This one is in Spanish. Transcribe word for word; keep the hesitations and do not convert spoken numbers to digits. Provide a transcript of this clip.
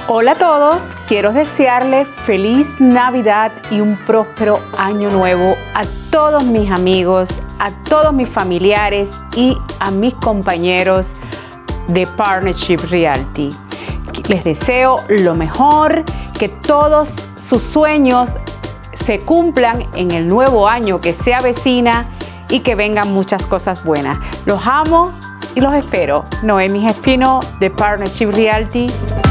Hola a todos, quiero desearles feliz Navidad y un próspero año nuevo a todos mis amigos, a todos mis familiares y a mis compañeros de Partnership Realty. Les deseo lo mejor, que todos sus sueños se cumplan en el nuevo año que se avecina y que vengan muchas cosas buenas. Los amo y los espero. Noemi Espino de Partnership Realty.